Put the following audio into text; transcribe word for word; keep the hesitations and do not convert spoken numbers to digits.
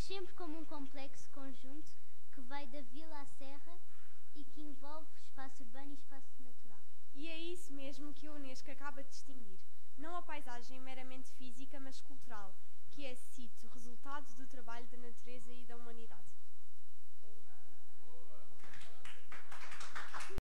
sempre como um complexo conjunto que vai da vila à serra e que envolve espaço urbano e espaço natural. E é isso mesmo que a Unesco acaba de distinguir. Não a paisagem meramente física, mas cultural, que é, cito, resultado do trabalho da natureza e da humanidade.